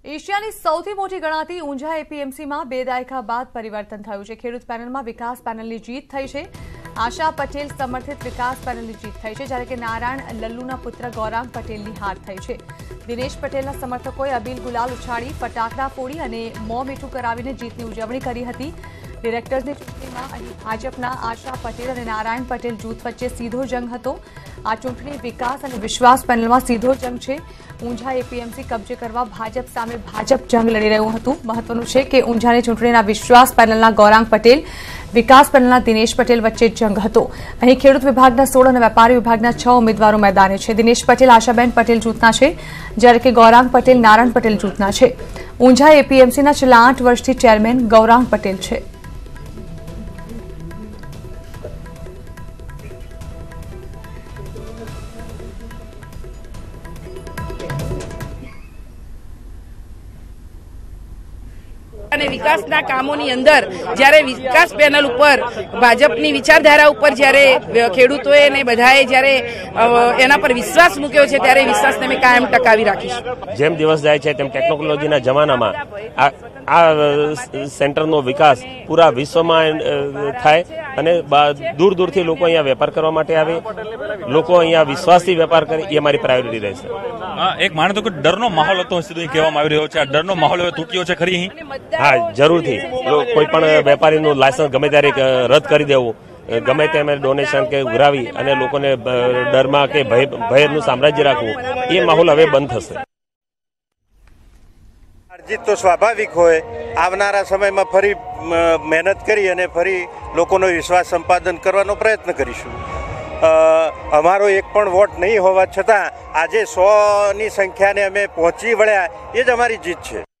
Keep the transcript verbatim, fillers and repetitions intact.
એશિયાની સૌથી મોટી ગણાતી ઊંઝા એપીએમસીમાં બે દાયકા બાદ પરિવર્તન થયું છે। ખેડૂત પેનલમાં વિકાસ પેનલની જીત થઈ છે। આશા પટેલ સમર્થિત વિકાસ પેનલની જીત થઈ છે, જ્યારે કે નારાયણ લલ્લુના પુત્ર ગૌરાંગ પટેલની હાર થઈ છે। દિનેશ પટેલના સમર્થકોએ અબીલ ગુલાલ ઉછાળી, ફટાકડા ફોડી અને મોં મીઠું કરાવીને જીતની ઉજવણી કરી હતી। ડિરેક્ટર્સની ચૂંટણીમાં અહીં ભાજપના આશા પટેલ અને નારાયણ પટેલ જૂથ વચ્ચે સીધો જંગ હતો। આ ચૂંટણી વિકાસ અને વિશ્વાસ પેનલમાં સીધો જંગ છે। ઊંઝા એપીએમસી કબજે કરવા ભાજપ સામે ભાજપ જંગ લડી રહ્યું હતું। મહત્વનું છે કે ઊંઝાની ચૂંટણીના વિશ્વાસ પેનલના ગૌરાંગ પટેલ, વિકાસ પેનલના દિનેશ પટેલ વચ્ચે જંગ હતો। અહીં ખેડૂત વિભાગના સોળ અને વેપારી વિભાગના છ ઉમેદવારો મેદાને છે। દિનેશ પટેલ આશાબેન પટેલ જૂથના છે, જ્યારે કે ગૌરાંગ પટેલ નારાયણ પટેલ જૂથના છે। ઊંઝા એપીએમસીના છેલ્લા આઠ વર્ષથી ચેરમેન ગૌરાંગ પટેલ છે। અને વિકાસના કામોની અંદર જ્યારે વિકાસ પેનલ ઉપર ભાજપની વિચારધારા ઉપર જ્યારે ખેડૂતોએ ને બધાએ જ્યારે એના પર વિશ્વાસ મૂક્યો છે, ત્યારે વિશ્વાસને અમે કાયમ ટકાવી રાખીશું। જેમ દિવસ જાય છે તેમ ટેકનોલોજીના જમાનામાં આ આ સેન્ટરનો વિકાસ પૂરા વિશ્વમાં થાય અને દૂર દૂરથી લોકો અહીંયા વેપાર કરવા માટે આવે, લોકો અહીંયા વિશ્વાસથી વેપાર કરે, એ અમારી પ્રાયોરિટી રહેશે। એક માને તો કે ડરનો માહોલ હતો, સીધું કહેવામાં આવી રહ્યો છે, આ ડરનો માહોલ હવે તૂટ્યો છે ખરી અહીં? હા, જરૂરથી કોઈ પણ વેપારીનું લાયસન્સ ગમે ત્યારે રદ કરી દેવું, ગમે તેમ ડોનેશન કે ઉઘરાવી અને લોકોને ડરમાં કે ભય ભયનું સામ્રાજ્ય રાખવું, એ માહોલ હવે બંધ થશે। જીત તો સ્વાભાવિક હોય। આવનારા સમયમાં ફરી મહેનત કરી અને ફરી લોકોનો વિશ્વાસ સંપાદન કરવાનો પ્રયત્ન કરીશું। અમારો એક પણ વોટ નહીં હોવા છતાં આજે સો ની સંખ્યાને અમે પહોંચી વળ્યા, એ જ અમારી જીત છે।